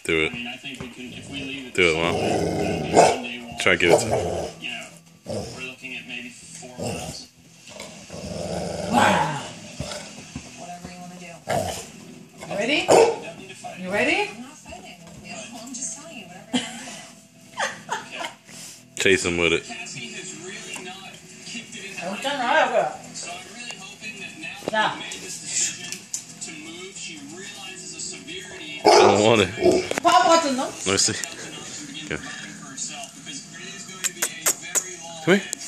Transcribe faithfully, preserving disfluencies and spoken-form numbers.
Do it. I mean, I think we can, if we leave it Do it, Mom. Try to give it to him. You know, we're looking at maybe four miles. Wow. Whatever you want to do. You ready? We don't need to fight. You ready? I'm not fighting with you. I'm just telling you whatever you want to do. Okay. Chase him with it. Cassie has really not kicked it into I'm high done. gear. I will. So I'm really hoping that now that Now. we've made this decision to move, she realizes the severity I don't want it. Pop button, no? Let me see. and begin Okay. fighting for herself, because it is going to be a very long Come here.